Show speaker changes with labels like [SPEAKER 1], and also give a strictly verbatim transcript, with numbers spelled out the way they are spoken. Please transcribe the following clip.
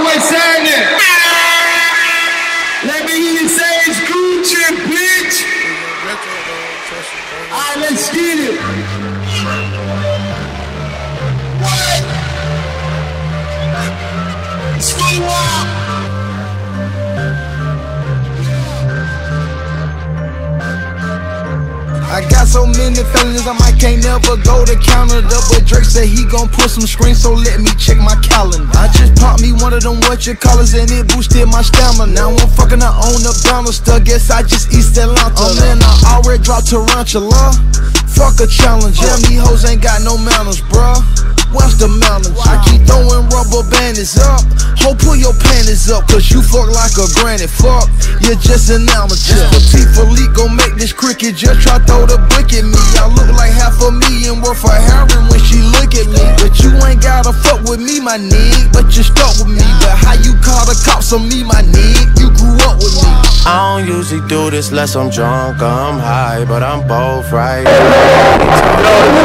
[SPEAKER 1] what's happening? Let me hear you say it's Gucci, bitch. Alright, let's get it. What? School walk.
[SPEAKER 2] I got so many feelings I might can't never go to Canada, but Drake said he gon' put some screens, so let me check my calendar. I just popped me one of them what you callers and it boosted my stamina. Now I'm fucking I own the bouncer, still guess I just East Atlanta. Oh man, I already dropped Tarantula. Fuck a challenger. Damn, these hoes ain't got no manners, bruh. What's the manners? I keep throwing rubber bandits up. Ho, pull your panties up, cause you fuck like a granny. Fuck, you're just an amateur. Petit Philippe gon' make this cricket just try throw the brick at me. I look like half a million worth of heroin when she look at me. But you ain't gotta fuck with me, my nigga. But you stuck with me. But how you call the cops on me, my nigga? You grew up with me.
[SPEAKER 3] I don't usually do this unless I'm drunk or I'm high, but I'm both right.